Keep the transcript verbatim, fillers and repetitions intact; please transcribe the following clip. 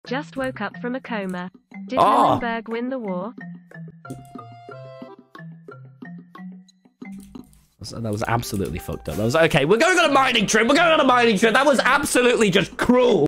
Just woke up from a coma. Did Oh. Hindenburg win the war? That was absolutely fucked up. That was okay. We're going on a mining trip. We're going on a mining trip. That was absolutely just cruel.